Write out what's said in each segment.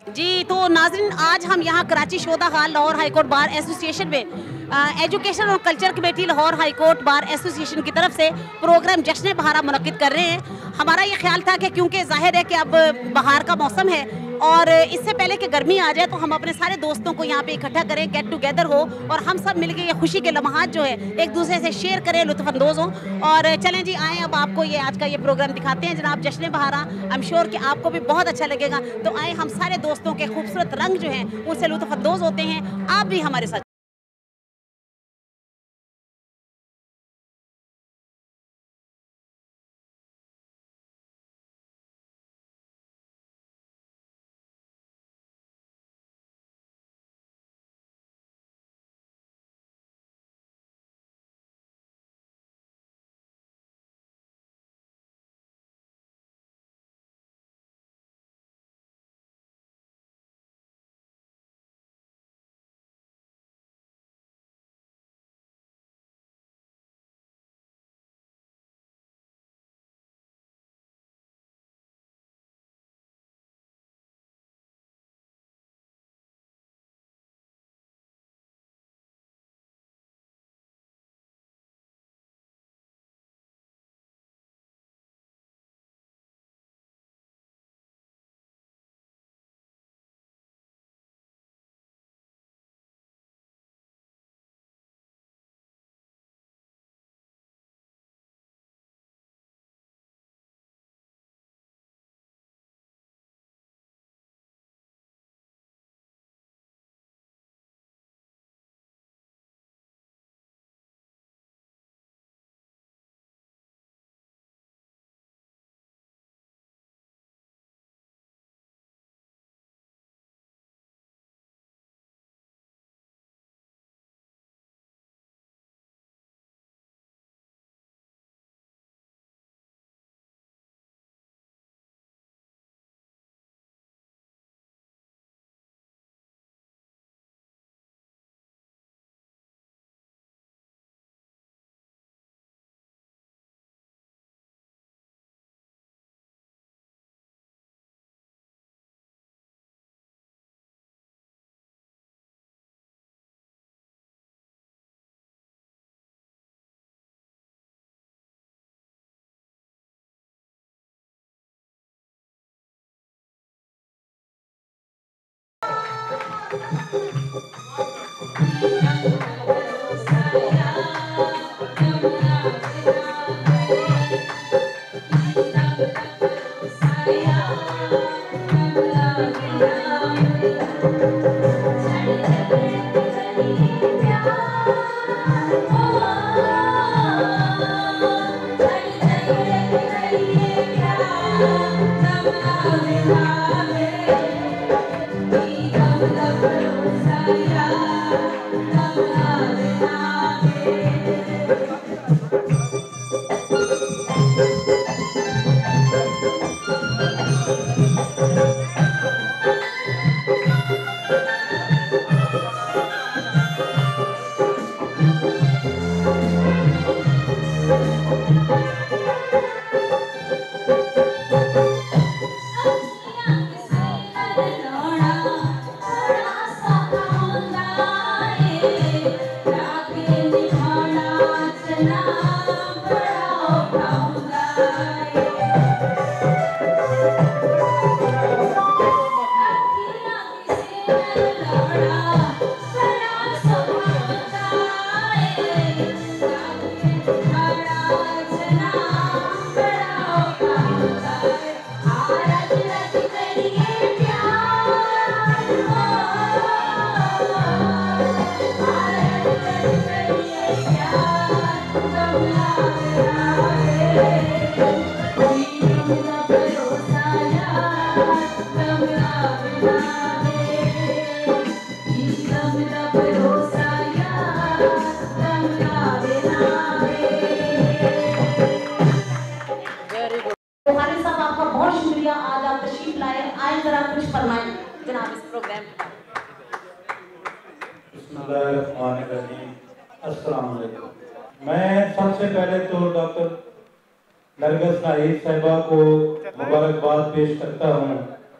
जी, तो नाज़रीन, आज हम यहाँ कराची शोधा हाल Lahore high court bar association में एजुकेशन और culture committee Lahore high court bar association की तरफ से प्रोग्राम जश्न बहार मुनक्किद कर रहे हैं। हमारा ये ख्याल था कि क्योंकि ज़ाहिर है कि अब बहार का मौसम है और इससे पहले कि गर्मी आ जाए तो हम अपने सारे दोस्तों को यहाँ पे इकट्ठा करें, गेट टुगेदर हो और हम सब मिलकर ये खुशी के लम्हात जो है एक दूसरे से शेयर करें, लुत्फ़अंदोज़ हों। और चलें जी, आएँ अब आपको ये आज का ये प्रोग्राम दिखाते हैं जनाब, जश्न बहारा। आई एम श्योर कि आपको भी बहुत अच्छा लगेगा। तो आए हम सारे दोस्तों के खूबसूरत रंग जो हैं उनसे लुत्फ़अंदोज़ होते हैं। आप भी हमारे साथ मैं सबसे पहले तो डॉक्टर नरगिस नाहिद साहिबा को मुबारकबाद पेश करता हूँ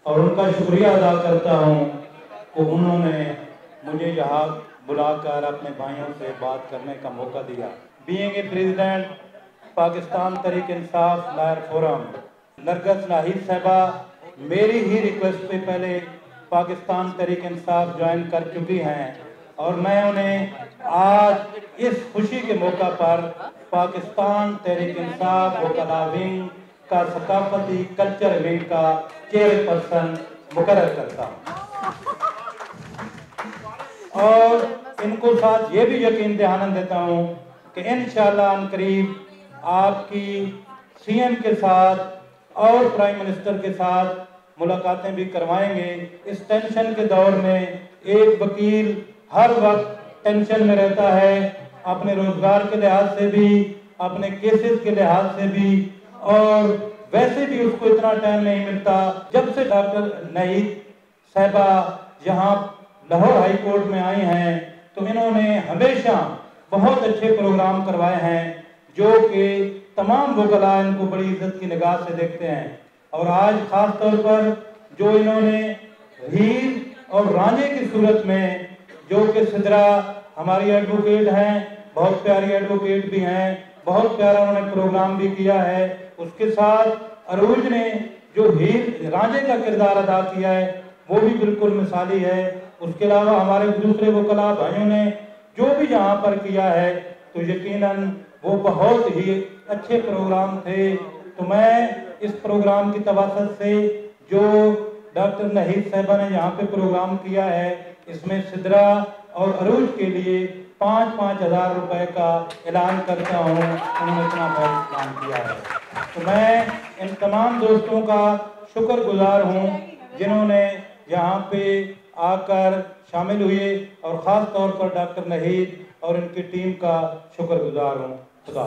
और उनका शुक्रिया अदा करता हूँ कि उन्होंने मुझे यहाँ बुलाकर अपने भाइयों से बात करने का मौका दिया। Being a president Pakistan Tehreek Insaf lawyer forum, Nargis Nahid साहिबा मेरी ही रिक्वेस्ट पे पहले पाकिस्तान तहरीक इंसाफ ज्वाइन कर चुकी हैं और मैं उन्हें आज इस खुशी के मौका पर पाकिस्तान तहरीक इंसाफ वकला विंग का सकाफती कल्चर विंग का चेयरपर्सन मुकर्रर करता हूँ और इनको साथ ये भी यकीन दहाना देता हूँ कि इंशाअल्लाह अनकरीब आपकी सीएम के साथ और प्राइम मिनिस्टर के साथ मुलाकातें भी करवाएंगे। इस टेंशन के दौर में एक वकील हर वक्त टेंशन में रहता है, अपने रोजगार के लिहाज से भी, अपने केसेस के लिहाज से भी, और वैसे भी उसको इतना टाइम नहीं मिलता। जब से डॉक्टर नाहिद साहिबा यहाँ लाहौर हाई कोर्ट में आई हैं तो इन्होंने हमेशा बहुत अच्छे प्रोग्राम करवाए हैं जो कि तमाम वकला इनको बड़ी इज्जत की निगाह से देखते हैं। और आज खास तौर पर जो इन्होंने हीर और रांझे की सूरत में, जो कि सिद्रा हमारी एडवोकेट हैं, बहुत प्यारी एडवोकेट भी हैं, बहुत प्यारा उन्होंने प्रोग्राम भी किया है। उसके साथ अरूज ने जो हीर रांझे का किरदार अदा किया है वो भी बिल्कुल मिसाली है। उसके अलावा हमारे दूसरे वकला भाइयों ने जो भी यहाँ पर किया है तो यकीनन वो बहुत ही अच्छे प्रोग्राम थे। तो मैं इस प्रोग्राम की तवासत से जो डॉक्टर नाहिद साहिबा ने यहाँ पे प्रोग्राम किया है, इसमें सिद्रा और अरूज के लिए 5-5 हज़ार रुपए का ऐलान करता हूँ। उन्होंने इतना बहुत काम किया है तो मैं इन तमाम दोस्तों का शुक्रगुजार हूँ जिन्होंने यहाँ पे आकर शामिल हुए और ख़ास तौर पर डॉक्टर नाहिद और इनकी टीम का शुक्रगुजार हूँ। खुदा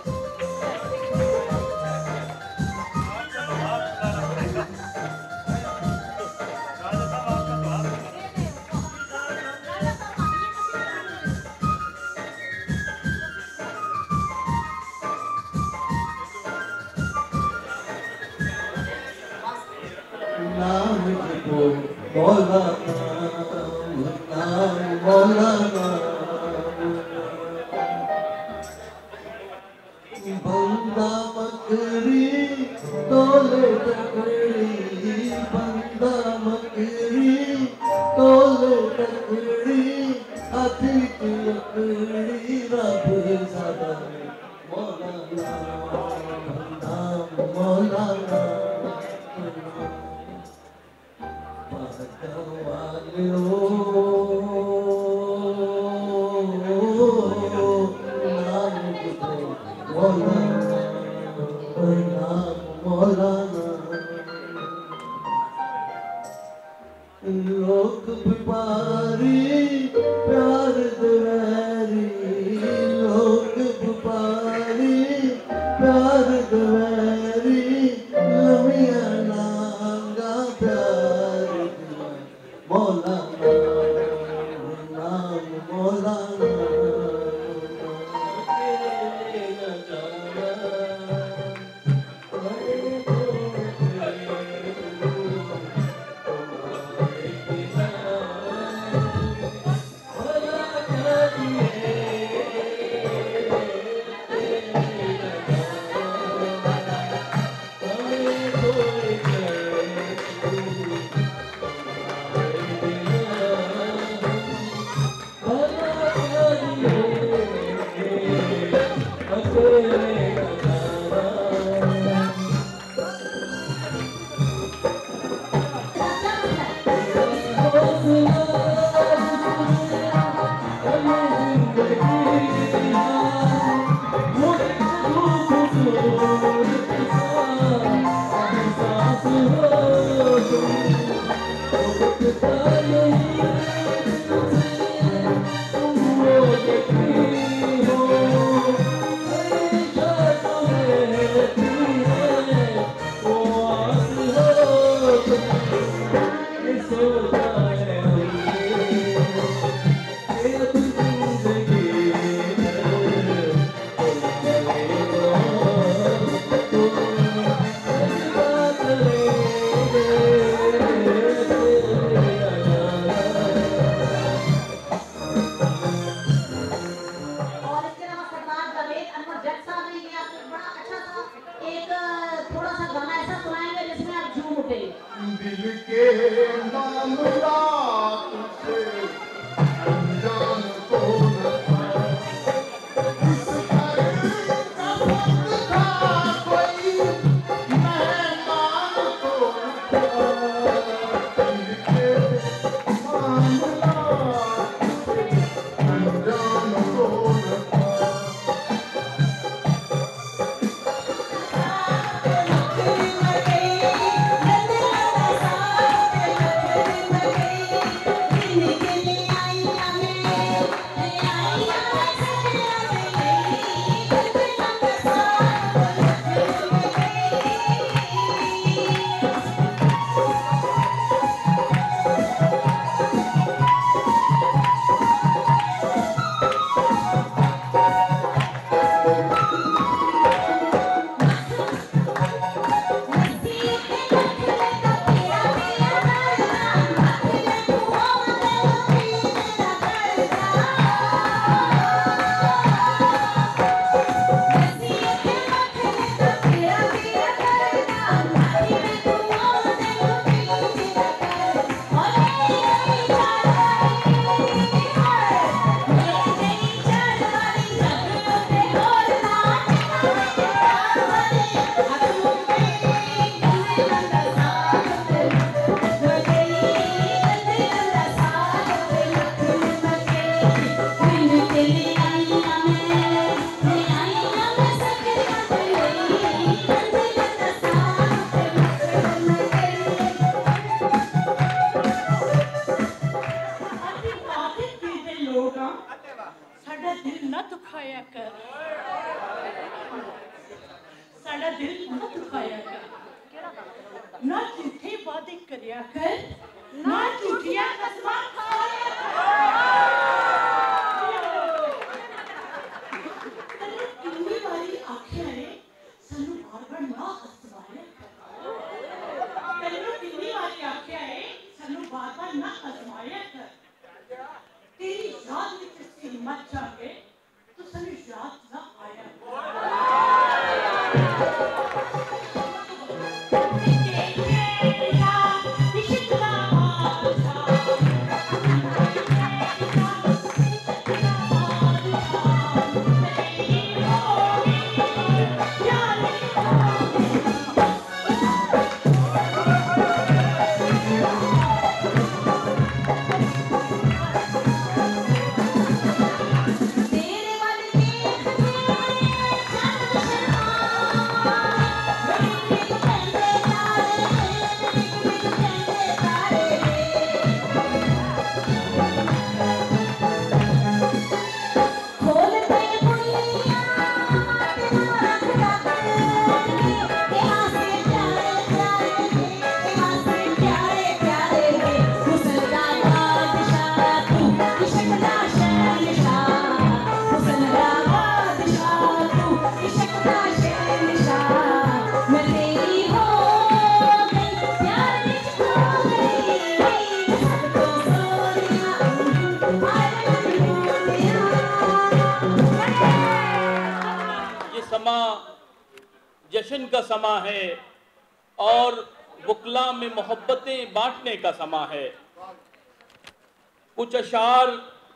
बंदा मकरी तोले तकड़ी, बंदा मकरी तोले तकड़ी, हाथी की लकड़ी रब सदा मौलाना बंदा मौलाना लोक व्यापारी प्यार दवैरी, लोक व्यापारी प्यार दवैरी, लमिया नांगा प्यार मौलाना नाम मौलाना ना झूठे वादे करिया कर, ना झूठिया कसमां खाया कर। कितनी बारी आख्या है सानू बार-बार ना हसवाया कर। कितनी बारी आख्या है सानू बार-बार ना हसवाया कर। तेरी याद विच असीं मर जागे तो सानू याद ना आया। जश्न का समा है और बुकला में मोहब्बतें बांटने का समा है। कुछ अशार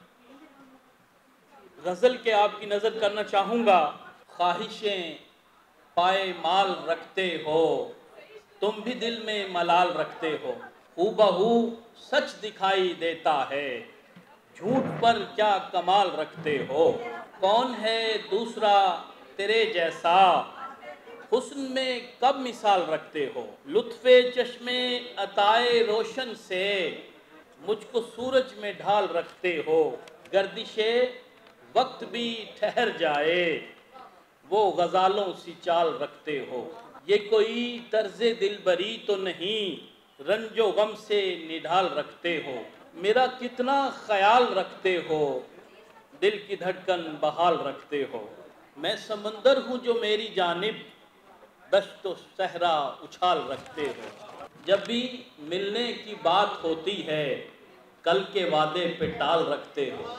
गजल के आपकी नजर करना चाहूंगा। ख्वाहिशें पाए माल रखते हो, तुम भी दिल में मलाल रखते हो। हूबहू सच दिखाई देता है, झूठ पर क्या कमाल रखते हो। कौन है दूसरा तेरे जैसा, हुस्न में कब मिसाल रखते हो। लुत्फे चश्मे अताए रोशन से, मुझको सूरज में ढाल रखते हो। गर्दिशे वक्त भी ठहर जाए, वो गजालों सी चाल रखते हो। ये कोई तर्ज़े दिलबरी तो नहीं, रंजो गम से निढाल रखते हो। मेरा कितना ख्याल रखते हो, दिल की धड़कन बहाल रखते हो। मैं समंदर हूँ जो मेरी जानिब, दश्त तो सहरा उछाल रखते हो। जब भी मिलने की बात होती है, कल के वादे पे टाल रखते हो।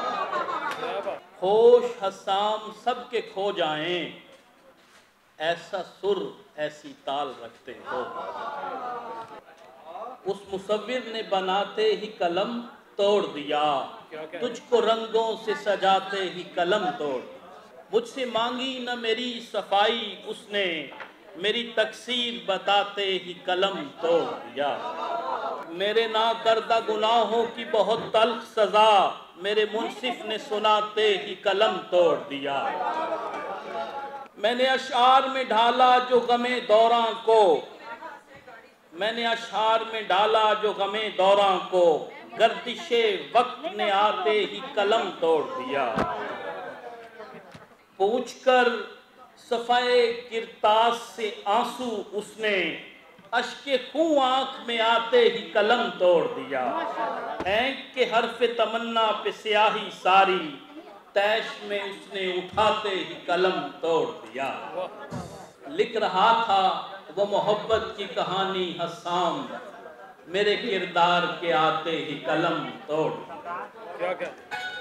होश हसाम सबके खो जाएं, ऐसा सुर ऐसी ताल रखते हो। उस मुसव्विर ने बनाते ही कलम तोड़ दिया, तुझको रंगों से सजाते ही कलम तोड़। मुझसे मांगी न मेरी सफाई उसने, मेरी तकसीर बताते ही कलम तोड़ दिया। मेरे ना करदा गुनाहों की बहुत तल्ख सजा, मेरे मुंसिफ ने सुनाते ही कलम तोड़ दिया। मैंने अशआर में ढाला जो गमे दौरां को, मैंने अशआर में डाला जो गमे दौरां को, गर्दिशे वक्त ने आते ही कलम तोड़ दिया। पूछकर सफाए किरतास से आंसू उसने, अश्के खूं आंख में आते ही कलम तोड़ दिया। ऐंक के हरफ तमन्ना पे स्याही सारी, तैश में उसने उठाते ही कलम तोड़ दिया। लिख रहा था वो मोहब्बत की कहानी हसाम, मेरे किरदार के आते ही कलम तोड़ दिया। क्या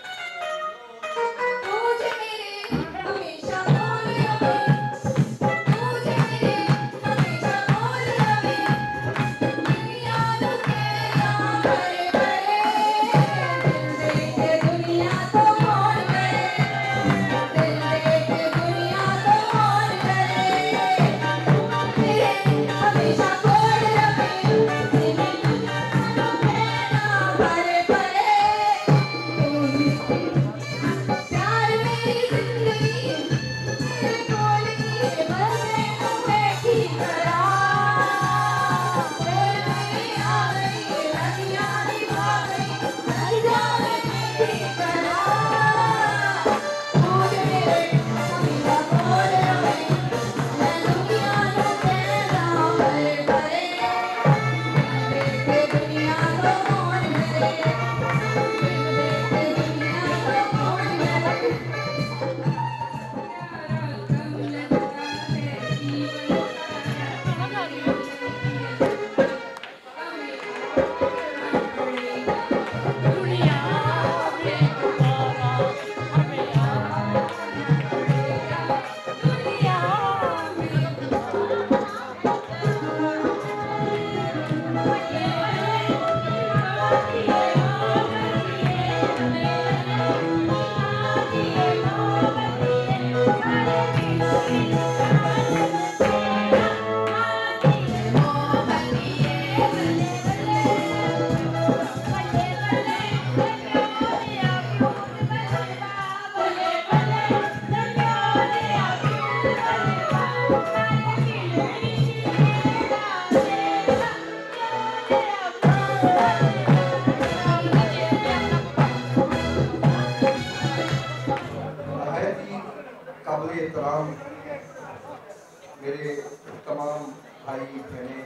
मेरे तमाम भाई बहनें,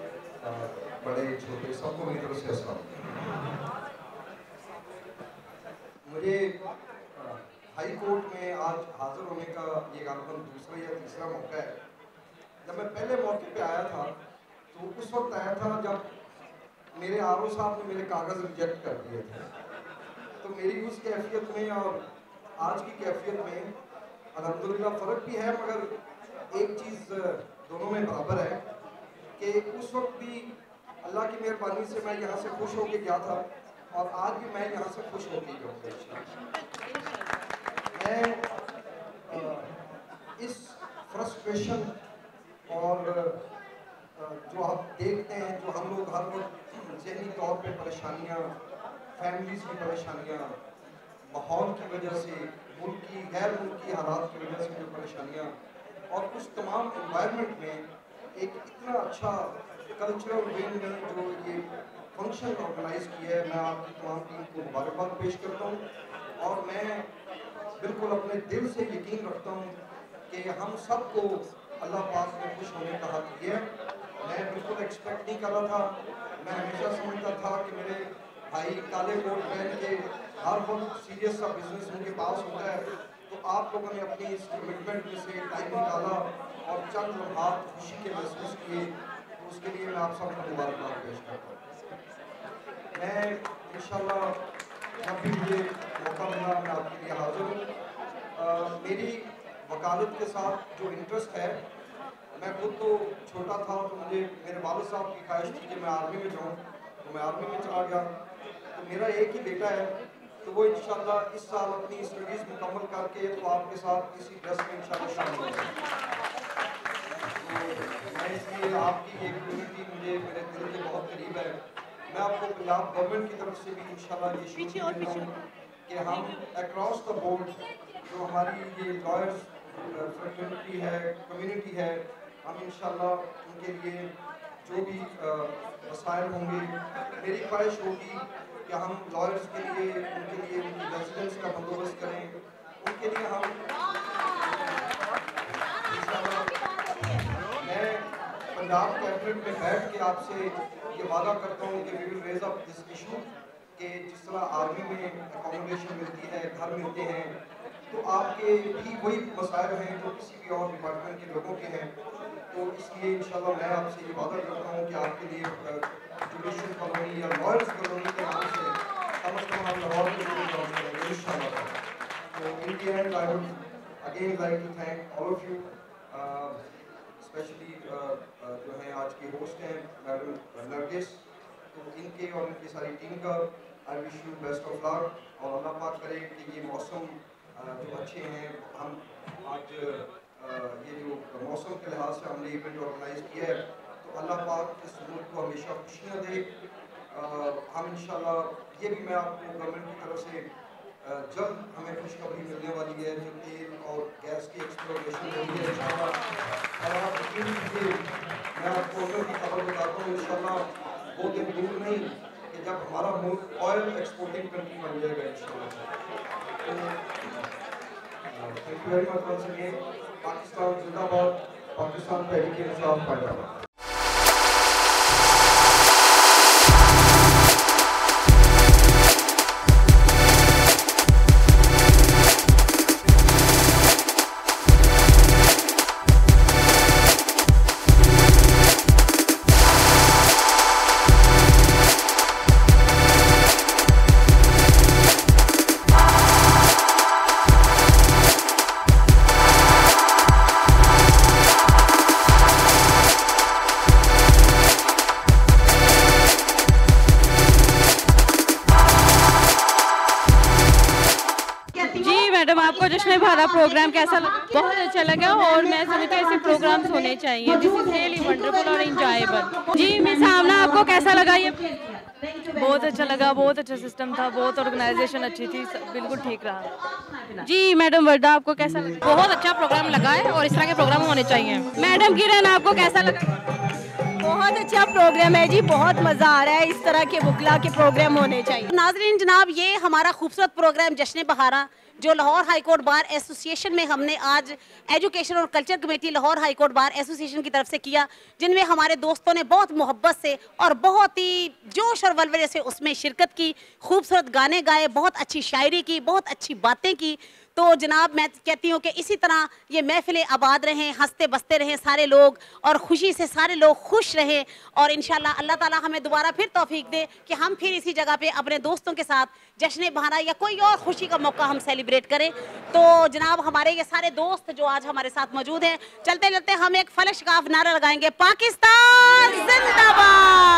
बड़े छोटे, सबको मेरी तरफ से अस्सलाम। मुझे हाई कोर्ट में आज हाजिर होने का ये गालबन दूसरा या तीसरा मौका है। जब मैं पहले मौके पे आया था तो उस वक्त आया था जब मेरे आरओ साहब ने मेरे कागज़ रिजेक्ट कर दिए थे। तो मेरी उस कैफियत में और आज की कैफियत में अल्हम्दुलिल्लाह फ़र्क भी है, मगर एक चीज़ दोनों में बराबर है कि उस वक्त भी अल्लाह की मेहरबानी से मैं यहाँ से खुश होके गया था और आज भी मैं यहाँ से खुश होके जाऊँगा। मैं इस फ्रस्ट्रेशन और जो आप देखते हैं, जो हम लोग हर वक्त ज़हनी तौर पे परेशानियाँ, फैमिलीज़ की परेशानियाँ, माहौल की वजह से, मुल्की गैर मुल्की हालात की वजह से जो परेशानियाँ, और उस तमाम इन्वायरमेंट में एक इतना अच्छा कल्चरल विंग में जो ये फंक्शन ऑर्गेनाइज किया है, मैं आपकी तमाम टीम को मुबारकबाद पेश करता हूँ। और मैं बिल्कुल अपने दिल से यकीन रखता हूँ कि हम सबको अल्लाह पाक में खुश होने का हक दिया है। मैं बिल्कुल एक्सपेक्ट नहीं कर रहा था। मैं हमेशा समझता था कि मेरे भाई काले कोट पहन के हर वक्त सीरियस सा बिजनेस उनके पास होता है, तो आप लोगों ने अपनी इस कमिटमेंट में से टाइम निकाला और चंद लम्हात खुशी के महसूस किए, तो उसके लिए मैं आप सबको मुबारकबाद पेश करता हूँ। मैं इंशाल्लाह जब भी मुझे मौका मिला मैं आपके लिए हाजिर हूँ। मेरी वकालत के साथ जो इंटरेस्ट है, मैं खुद तो छोटा था तो मुझे मेरे वालिद साहब की ख्वाहिश थी कि मैं आर्मी में जाऊँ, तो मैं आर्मी में चला गया। तो मेरा एक ही बेटा है, तो वो इंशाल्लाह इस साल अपनी स्टडीज़ मुकम्मल करके तो आपके साथ इसी ड्रेस में इंशाल्लाह शामिल होगा। तो मैं इसलिए आपकी ये कम्युनिटी मुझे मेरे दिल के बहुत करीब है। मैं आपको पंजाब गवर्नमेंट की तरफ से भी इंशाल्लाह ये शुरू देता हूँ कि हम अक्रॉस द बोर्ड जो हमारी ये लॉयर्स कम्युनिटी है, हम इंशाल्लाह उनके लिए जो भी मसाइल होंगे, मेरी ख्वाहिश होगी कि हम लॉयर्स के लिए उनकी रेजिडेंस का बंदोबस्त करें, उनके लिए हम मैं पंजाब कैबिनेट में बैठ के आपसे ये वादा करता हूँ कि we will raise up this issue कि जिस तरह आर्मी में अकोमोडेशन मिलती है, घर मिलते हैं, तो आपके भी वही मसाइल हैं जो किसी भी और डिपार्टमेंट के लोगों के हैं। तो इसलिए इंशाल्लाह मैं आपसे ये वादा करता हूँ कि आपके लिए जुडिशल कॉलोनी या लॉयर्स कॉलोनी के नाम से कम हम लाहौर में इंशाल्लाह। तो in the end I would again like to thank all of you, specially जो हैं आज की होस्ट हैं मैडम नरगिस, तो इनके और इनकी सारी टीम का I wish you best of luck. और अल्लाह पाक करे कि ये मौसम जो अच्छे हैं, हम आज ये जो मौसम के लिहाज से हमने इवेंट ऑर्गेनाइज किया है, तो अल्लाह पाक इस मुल्क को हमेशा खुशियाँ दे। हम इंशाल्लाह ये भी मैं आपको गवर्नमेंट की तरफ से जल्द हमें खुशखबरी मिलने वाली है, जो तेल और गैस की एक्सप्लोरेशन हो रही है इंशाल्लाह। और आप यकीन कीजिए, मैं आपको की खबर बताता हूँ, इंशाल्लाह वो दिन दूर नहीं कि जब हमारा मुल्क ऑयल एक्सपोर्टिंग कंट्री बन जाएगा इंशाल्लाह। Thank you very much once again. Pakistan Zindabad, Pakistan Tehreek Insaf Punjab. आपको जश्न भारत प्रोग्राम कैसा लगा? बहुत अच्छा लगा और मैं समझती हूँ ऐसे प्रोग्राम्स होने चाहिए। दिस इज रियली वंडरफुल और एंजॉयबल। जी मिस आमना, आपको कैसा लगा ये? बहुत अच्छा लगा, बहुत अच्छा सिस्टम था, बहुत ऑर्गेनाइजेशन अच्छी थी, बिल्कुल ठीक रहा। जी मैडम वर्दा, आपको कैसा लगा? बहुत अच्छा प्रोग्राम लगा है और इस तरह के प्रोग्राम होने चाहिए। मैडम किरण, आपको कैसा लगा? बहुत अच्छा प्रोग्राम है जी, बहुत मज़ा आ रहा है। इस तरह के बुकला के प्रोग्राम होने चाहिए। नाज़रीन जनाब, ये हमारा खूबसूरत प्रोग्राम जश्न बहारा जो Lahore high court bar association में हमने आज एजुकेशन और culture committee Lahore high court bar association की तरफ से किया, जिनमें हमारे दोस्तों ने बहुत मोहब्बत से और बहुत ही जोश और वलवले से उसमें शिरकत की, खूबसूरत गाने गाए, बहुत अच्छी शायरी की, बहुत अच्छी बातें की। तो जनाब मैं कहती हूँ कि इसी तरह ये महफिलें आबाद रहें, हंसते बसते रहें सारे लोग और खुशी से सारे लोग खुश रहें। और इंशाल्लाह अल्लाह ताला हमें दोबारा फिर तौफीक दे कि हम फिर इसी जगह पे अपने दोस्तों के साथ जश्न बहारा या कोई और खुशी का मौका हम सेलिब्रेट करें। तो जनाब हमारे ये सारे दोस्त जो आज हमारे साथ मौजूद हैं, चलते चलते हम एक फलशगाफ नारा लगाएंगे, पाकिस्तान जिंदाबाद।